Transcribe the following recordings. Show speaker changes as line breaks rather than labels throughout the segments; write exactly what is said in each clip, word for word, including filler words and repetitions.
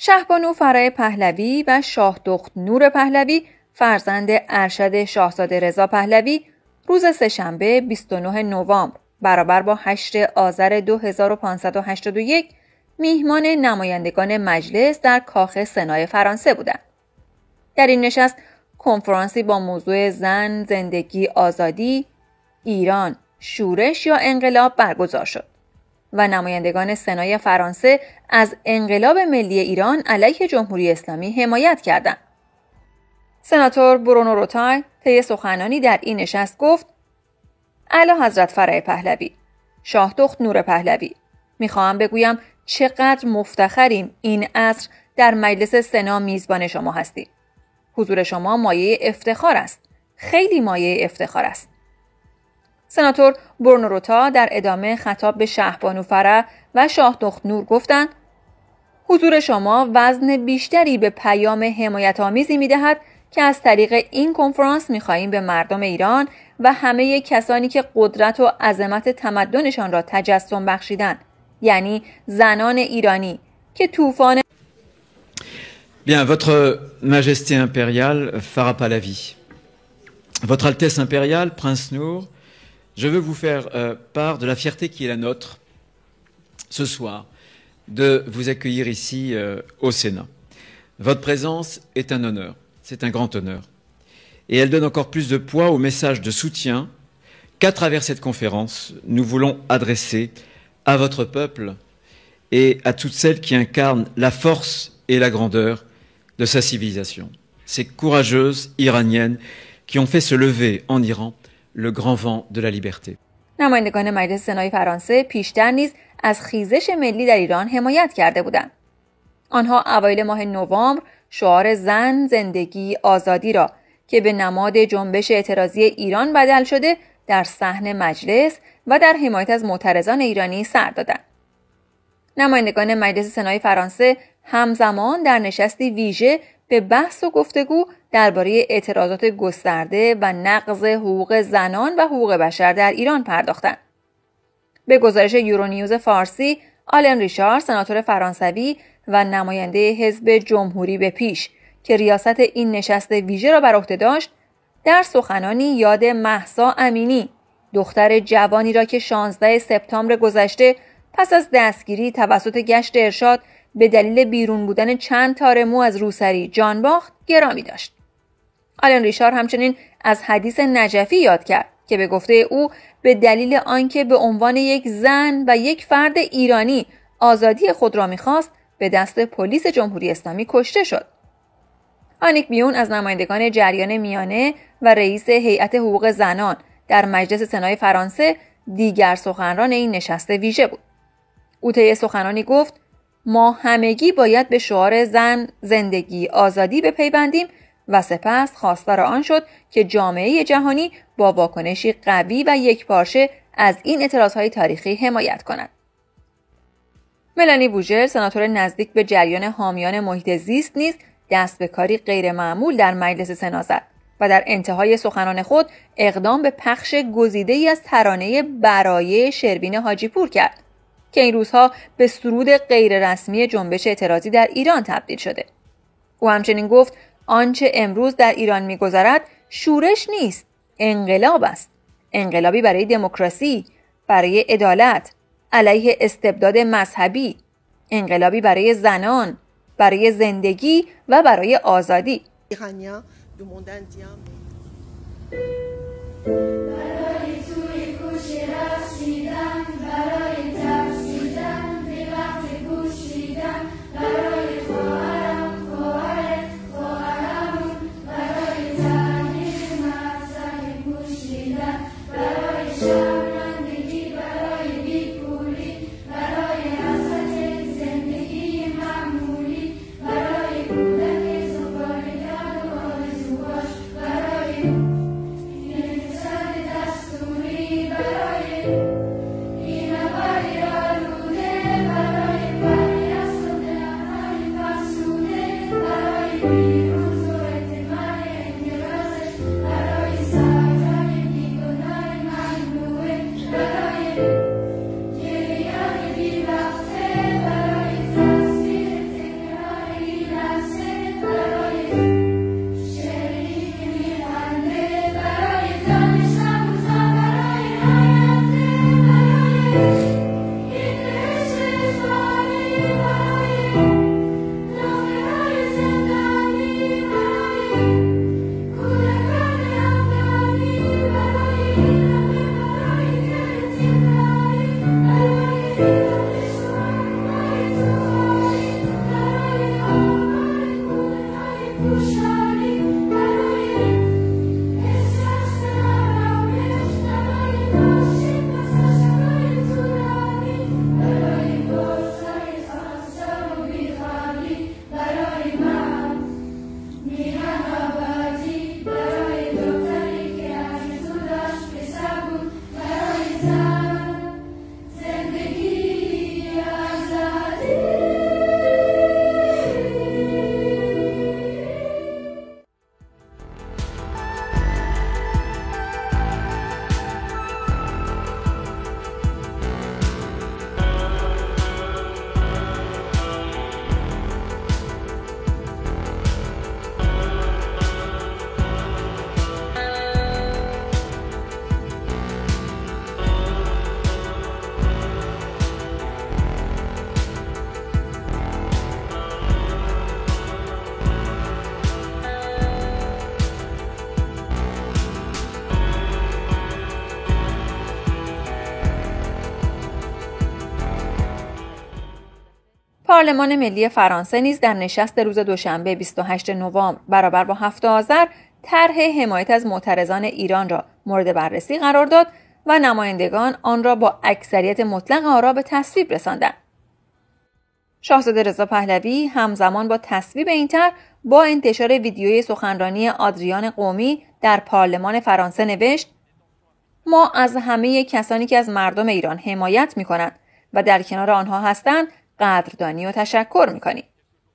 شهبانو فرای پهلوی و شاه دخت نور پهلوی فرزند ارشد شاهزاده رضا پهلوی روز سه‌شنبه بیست و نه نوامبر برابر با هشتم آذر دو هزار و پانصد و هشتاد و یک میهمان نمایندگان مجلس در کاخ سنای فرانسه بودند. در این نشست کنفرانسی با موضوع زن، زندگی، آزادی، ایران، شورش یا انقلاب برگزار شد و نمایندگان سنای فرانسه از انقلاب ملی ایران علیه جمهوری اسلامی حمایت کردند. سناتور برونو روتای طی سخنرانی در این نشست گفت: اعلی حضرت فرای پهلوی، شاه دخت نور پهلوی، میخواهم بگویم چقدر مفتخریم این عصر در مجلس سنا میزبان شما هستیم. حضور شما مایه افتخار است. خیلی مایه افتخار است. سناتور برونو روتا در ادامه خطاب به شهبانو فرح و شاه دخت نور گفتند: حضور شما وزن بیشتری به پیام حمایت آمیزی می‌دهد که از طریق این کنفرانس می‌خواهیم به مردم ایران و همه کسانی که قدرت و عظمت تمدنشان را تجسم بخشیدند، یعنی زنان ایرانی که طوفان
Bien, votre majesté impériale Farah Pahlavi, votre Altesse impériale Prince Nour, je veux vous faire euh, part de la fierté qui est la nôtre ce soir de vous accueillir ici euh, au Sénat. Votre présence est un honneur, c'est un grand honneur. Et elle donne encore plus de poids au message de soutien qu'à travers cette conférence, nous voulons adresser à votre peuple et à toutes celles qui incarnent la force et la grandeur de sa civilisation. Ces courageuses iraniennes qui ont fait se lever en Iran le grand vent de la liberté.
نمایندگان مجلس سنای فرانسه پیشتر نیز از خیزش ملی در ایران حمایت کرده بودند. آنها اوایل ماه نوامبر شعار زن، زندگی، آزادی را که به نماد جنبش اعتراضی ایران بدل شده در صحن مجلس و در حمایت از معترضان ایرانی سر دادند. نمایندگان مجلس سنای فرانسه همزمان در نشستی ویژه به بحث و گفتگو درباره اعتراضات گسترده و نقض حقوق زنان و حقوق بشر در ایران پرداختند. به گزارش یورونیوز فارسی، آلن ریشار، سناتور فرانسوی و نماینده حزب جمهوری به پیش که ریاست این نشست ویژه را بر عهده داشت، در سخنانی یاد مهسا امینی، دختر جوانی را که شانزدهم سپتامبر گذشته پس از دستگیری توسط گشت ارشاد به دلیل بیرون بودن چند تار مو از روسری جان باخت، گرامی داشت. آلن ریشار همچنین از حدیث نجفی یاد کرد که به گفته او به دلیل آنکه به عنوان یک زن و یک فرد ایرانی آزادی خود را می‌خواست، به دست پلیس جمهوری اسلامی کشته شد. آنیک بیون از نمایندگان جریان میانه و رئیس هیئت حقوق زنان در مجلس سنای فرانسه دیگر سخنران این نشست ویژه بود. او طی سخنرانی گفت: ما همگی باید به شعار زن، زندگی، آزادی بپیوندیم و سپس خواستار آن شد که جامعه جهانی با واکنشی قوی و یکپارچه از این اعتراضهای تاریخی حمایت کند. ملانی بوژر، سناتور نزدیک به جریان حامیان محیط زیست نیز دست به کاری غیرمعمول در مجلس سنا زد و در انتهای سخنان خود اقدام به پخش گزیده‌ای از ترانه برای شروین حاجیپور کرد که این روزها به سرود غیررسمی جنبش اعتراضی در ایران تبدیل شده. او همچنین گفت آنچه امروز در ایران می‌گذرد شورش نیست، انقلاب است. انقلابی برای دموکراسی، برای عدالت، علیه استبداد مذهبی، انقلابی برای زنان، برای زندگی و برای آزادی. پارلمان ملی فرانسه نیز در نشست روز دوشنبه بیست و هشتم نوامبر برابر با هفتم آذر طرح حمایت از معترضان ایران را مورد بررسی قرار داد و نمایندگان آن را با اکثریت مطلق آرا به تصویب رساندند. شاهزاده رضا پهلوی همزمان با تصویب این طرح با انتشار ویدیوی سخنرانی آدریان قومی در پارلمان فرانسه نوشت: ما از همه کسانی که از مردم ایران حمایت می‌کنند و در کنار آنها هستند قدردانی و تشکر می‌کنیم.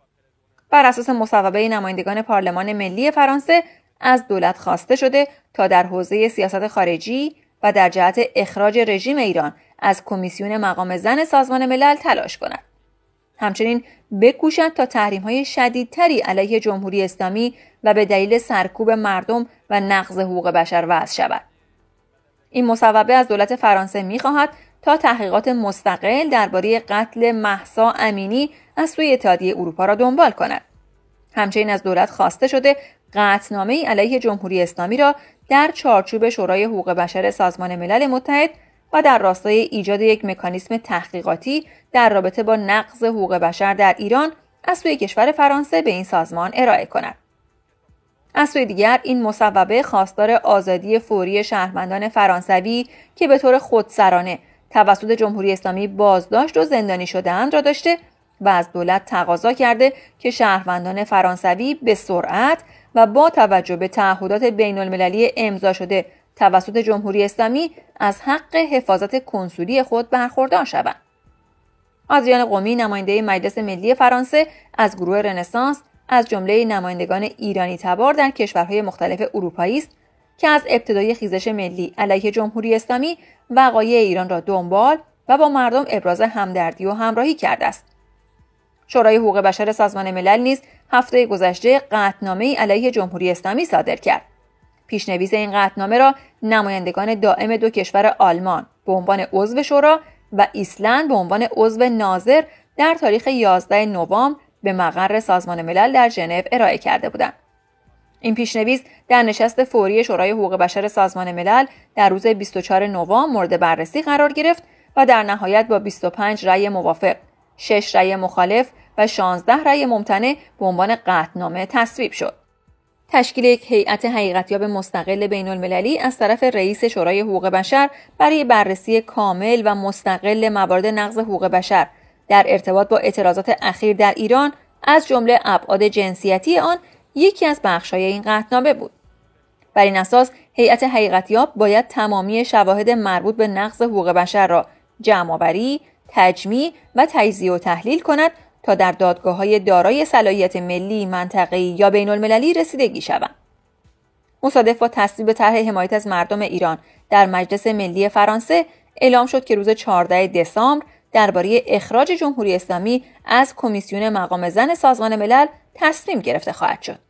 بر اساس مصوبه نمایندگان پارلمان ملی فرانسه از دولت خواسته شده تا در حوزه سیاست خارجی و در جهت اخراج رژیم ایران از کمیسیون مقام زن سازمان ملل تلاش کند. همچنین بکوشد تا تحریم‌های شدیدتری علیه جمهوری اسلامی و به دلیل سرکوب مردم و نقض حقوق بشر وضع شود. این مصوبه از دولت فرانسه می‌خواهد تا تحقیقات مستقل درباره قتل مهسا امینی از سوی اتحادیه اروپا را دنبال کند. همچنین از دولت خواسته شده قطعنامه‌ای علیه جمهوری اسلامی را در چارچوب شورای حقوق بشر سازمان ملل متحد و در راستای ایجاد یک مکانیزم تحقیقاتی در رابطه با نقض حقوق بشر در ایران از سوی کشور فرانسه به این سازمان ارائه کند. از سوی دیگر این مصوبه خواستار آزادی فوری شهروندان فرانسوی که به طور خودسرانه توسط جمهوری اسلامی بازداشت و زندانی شده‌اند را داشته و از دولت تقاضا کرده که شهروندان فرانسوی به سرعت و با توجه به تعهدات بین‌المللی امضا شده توسط جمهوری اسلامی از حق حفاظت کنسولی خود برخوردار شوند. آدریان قومی نماینده مجلس ملی فرانسه از گروه رنسانس از جمله نمایندگان ایرانی تبار در کشورهای مختلف اروپایی است که از ابتدای خیزش ملی علیه جمهوری اسلامی وقایع ایران را دنبال و با مردم ابراز همدردی و همراهی کرده است. شورای حقوق بشر سازمان ملل نیز هفته گذشته قطعنامه‌ای علیه جمهوری اسلامی صادر کرد. پیشنویس این قطعنامه را نمایندگان دائم دو کشور آلمان به عنوان عضو شورا و ایسلند به عنوان عضو ناظر در تاریخ یازدهم نوامبر به مقر سازمان ملل در ژنو ارائه کرده بودند. این پیشنویس در نشست فوری شورای حقوق بشر سازمان ملل در روز بیست و چهارم نوامبر مورد بررسی قرار گرفت و در نهایت با بیست و پنج رأی موافق، شش رأی مخالف و شانزده رأی ممتنع به عنوان قطعنامه تصویب شد. تشکیل یک هیئت حقیقتیاب مستقل بین‌المللی از طرف رئیس شورای حقوق بشر برای بررسی کامل و مستقل موارد نقض حقوق بشر در ارتباط با اعتراضات اخیر در ایران از جمله ابعاد جنسیتی آن یکی از بخش‌های این قطعنامه بود. بر این اساس هیئت حقیقتیاب باید تمامی شواهد مربوط به نقض حقوق بشر را جمع‌آوری، تجمیع و تجزیه و تحلیل کند تا در دادگاه‌های دارای صلاحیت ملی، منطقه‌ای یا بین‌المللی رسیدگی شوند. مصادف با تصویب طرح حمایت از مردم ایران در مجلس ملی فرانسه اعلام شد که روز چهاردهم دسامبر درباره اخراج جمهوری اسلامی از کمیسیون مقام زن سازمان ملل تصمیم گرفته خواهد شد.